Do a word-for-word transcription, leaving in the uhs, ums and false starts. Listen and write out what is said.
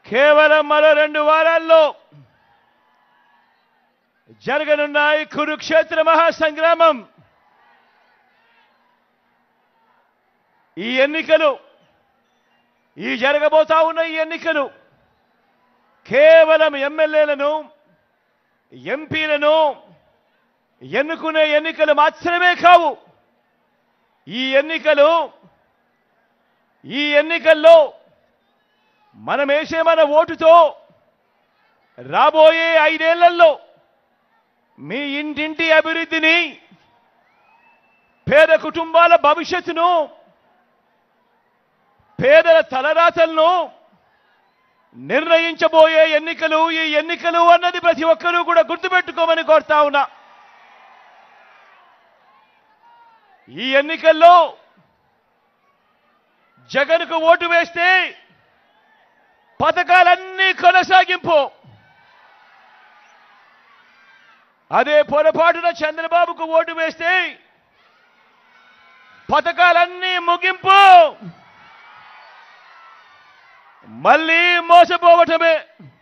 కేవలం మరో రెండు వారాల్లో జరగనున్నాయి కురుక్షేత్ర మహాసంగ్రామం. ఈ ఎన్నికలు ఈ జరగబోతా ఉన్న ఈ ఎన్నికలు కేవలం ఎమ్మెల్యేలను ఎంపీలను ఎన్నుకునే ఎన్నికలు మాత్రమే కావు. ఈ ఎన్నికలు ఈ ఎన్నికల్లో మనం వేసే మన ఓటుతో రాబోయే ఐదేళ్లలో మీ ఇంటింటి అభివృద్ధిని, పేద కుటుంబాల భవిష్యత్తును, పేదల తలరాతలను నిర్ణయించబోయే ఎన్నికలు ఈ ఎన్నికలు అన్నది ప్రతి ఒక్కరూ కూడా గుర్తుపెట్టుకోమని కోరుతా ఉన్నా. ఈ ఎన్నికల్లో జగన్కు ఓటు వేస్తే పథకాలన్నీ కొనసాగింపు, అదే పొరపాటున చంద్రబాబుకు ఓటు వేస్తే పథకాలన్నీ ముగింపు, మళ్ళీ మోసపోవటమే.